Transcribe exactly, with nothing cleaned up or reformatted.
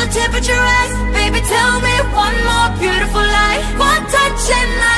temperature rise. Baby, tell me one more beautiful lie. One touch and I